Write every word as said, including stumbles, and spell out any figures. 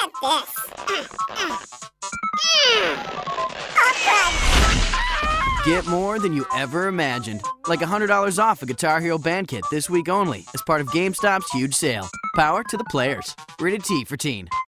like this. Awkward. Get more than you ever imagined. Like one hundred dollars off a Guitar Hero band kit this week only as part of GameStop's huge sale. Power to the players. Rated T for teen.